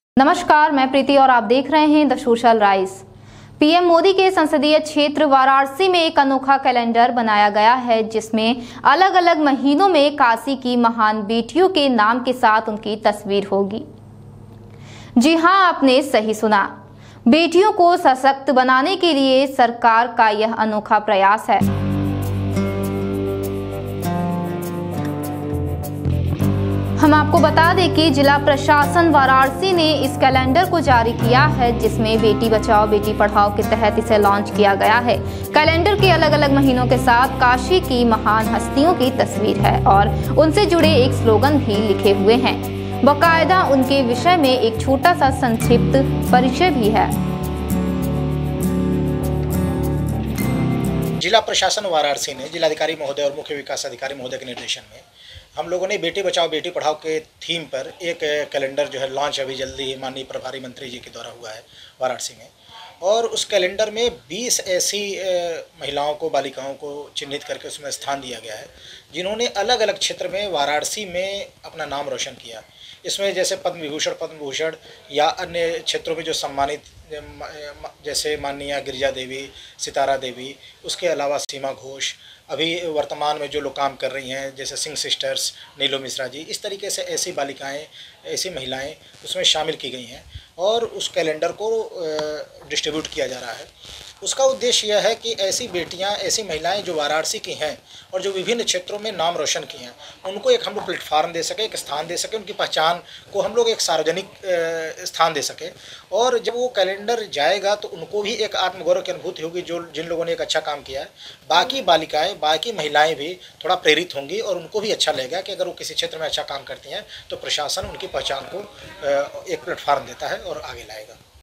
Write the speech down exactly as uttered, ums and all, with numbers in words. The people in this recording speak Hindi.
नमस्कार, मैं प्रीति और आप देख रहे हैं the Social Rise. PM Modi के संसदीय क्षेत्र वाराणसी में एक अनोखा कैलेंडर बनाया गया है, जिसमें अलग अलग महीनों में काशी की महान बेटियों के नाम के साथ उनकी तस्वीर होगी। जी हां, आपने सही सुना। बेटियों को सशक्त बनाने के लिए सरकार का यह अनोखा प्रयास है। हम आपको बता दें कि जिला प्रशासन वाराणसी ने इस कैलेंडर को जारी किया है, जिसमें बेटी बचाओ बेटी पढ़ाओ के तहत इसे लॉन्च किया गया है। कैलेंडर के अलग अलग महीनों के साथ काशी की महान हस्तियों की तस्वीर है और उनसे जुड़े एक स्लोगन भी लिखे हुए हैं। बाकायदा उनके विषय में एक छोटा सा संक्षिप्त परिचय भी है। जिला प्रशासन वाराणसी ने जिलाधिकारी महोदय और मुख्य विकास अधिकारी महोदय के निर्देशन में हम लोगों ने बेटी बचाओ बेटी पढ़ाओ के थीम पर एक कैलेंडर जो है लॉन्च अभी जल्दी ही माननीय प्रभारी मंत्री जी के द्वारा हुआ है वाराणसी में। और उस कैलेंडर में बीस ऐसी महिलाओं को बालिकाओं को चिन्हित करके उसमें स्थान दिया गया है, जिन्होंने अलग अलग क्षेत्र में वाराणसी में अपना नाम रोशन किया। इसमें जैसे पद्म विभूषण पद्म भूषण या अन्य क्षेत्रों में जो सम्मानित, जैसे माननीय गिरिजा देवी, सितारा देवी, उसके अलावा सीमा घोष, अभी वर्तमान में जो लोग काम कर रही हैं जैसे सिंह सिस्टर्स, नीलो मिश्रा जी, इस तरीके से ऐसी बालिकाएं, ऐसी महिलाएं उसमें शामिल की गई हैं और उस कैलेंडर को डिस्ट्रीब्यूट किया जा रहा है। उसका उद्देश्य यह है कि ऐसी बेटियां, ऐसी महिलाएं जो वाराणसी की हैं और जो विभिन्न क्षेत्रों में नाम रोशन की हैं, उनको एक हम लोग प्लेटफार्म दे सके, एक स्थान दे सके, उनकी पहचान को हम लोग एक सार्वजनिक स्थान दे सके। और जब वो कैलेंडर जाएगा तो उनको भी एक आत्मगौरव की अनुभूति होगी, जो जिन लोगों ने एक अच्छा काम किया है। बाकी बालिकाएँ, बाकी महिलाएँ भी थोड़ा प्रेरित होंगी और उनको भी अच्छा लगेगा कि अगर वो किसी क्षेत्र में अच्छा काम करती हैं तो प्रशासन उनकी पहचान को एक प्लेटफार्म देता है और आगे लाएगा।